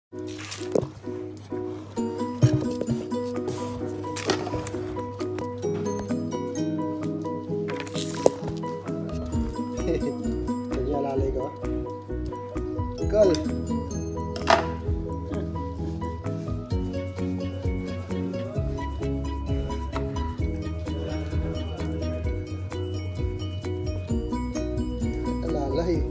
Kanya lalay ko. Gal. Lalay.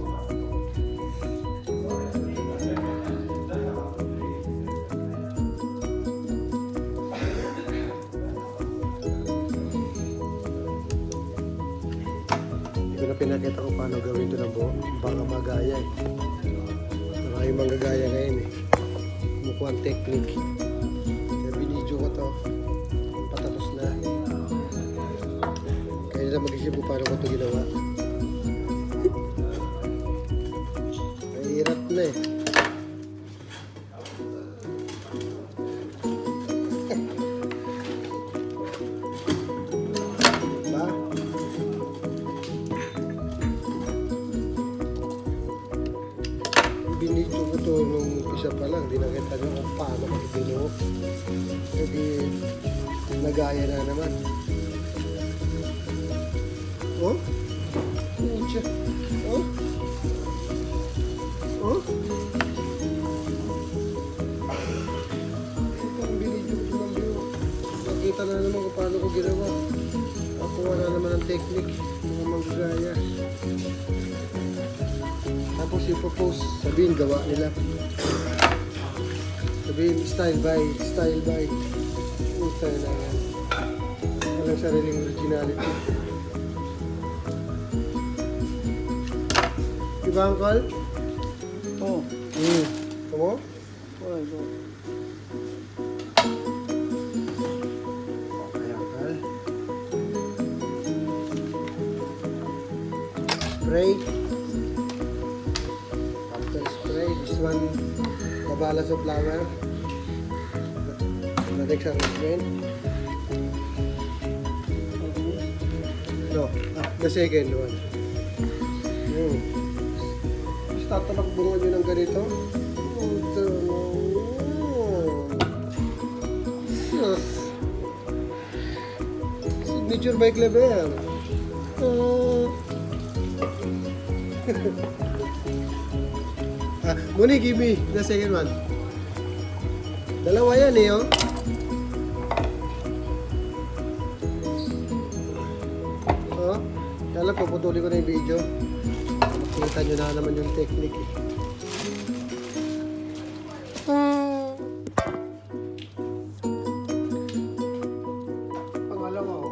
Pinakita ko paano gawin ito ng buo. Baka magaya eh. Maraming manggagaya ngayon eh. Mukhang technique. Kaya binidyo ko to. Patapos na. Kaya nila mag-isip ko paano ko ito ginawa. Mahirap na eh. Binidyo ko ito nung isa pa lang, di nakita nyo kung paano ko binuo. Hindi nagaya na naman. Oh? Pucha. Oh? Oh? Itong binidyo ko ng binuo. Nakita na naman kung paano ko ginawa. Nakuha na naman ang technique ng manggagaya. Tapos ipopost, sabihin gawa nila. Sabihin style by. Yung style na yan. Walang sariling originality. Diba, Uncle? Oo. Tamo? Oo. Okay, Uncle. Spray. This one, nabalas of flour. The next arrangement. No, the second one. Basta tatakbungan nyo ng ganito. Signature by Clever. Muni, give me the second one. Dalawa yan eh, oh. Oh, kala puputulin ko na yung video. Makikita nyo na naman yung technique eh. Pangalawa, oh.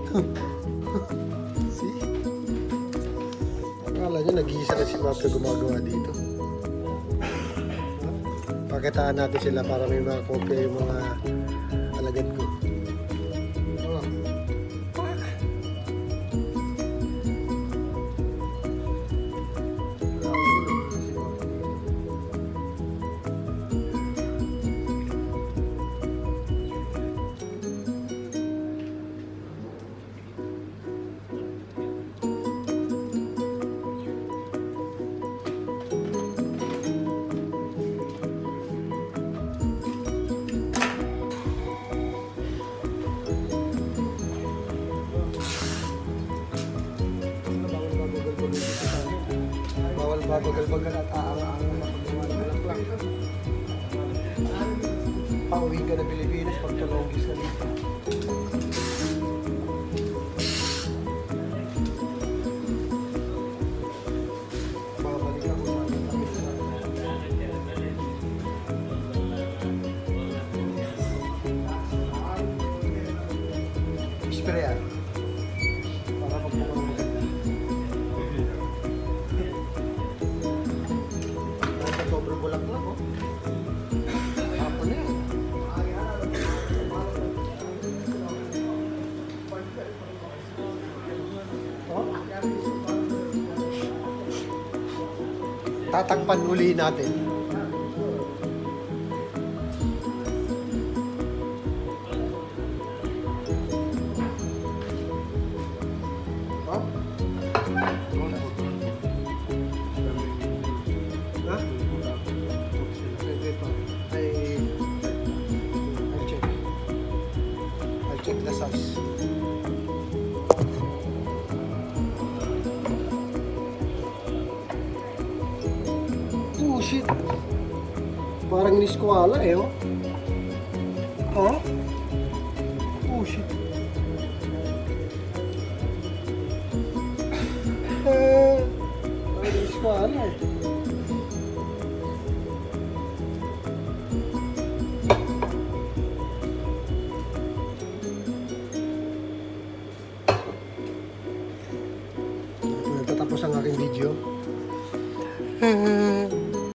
See? Akala nyo, nag-iisa na si Mapre gumagawa dito. Pakitaan natin sila para may mga kopya yung mga alagad ko. Oh. Bawal babagal-bagal at aang-aang na pagbuwan lang. Pauwi ka na Pilipinas pag talongis ka dito. Babalik ako sa spray yan. Para magbuwan maganda. Sobrang bulak-bulak, oh. Apo na yan. Oh. Tatakpan uli natin. Oh. I'll check the size. Oh shit! Parang niskwala eh, oh. Oh? Oh shit! Parang niskwala eh. Tapos ang aking video.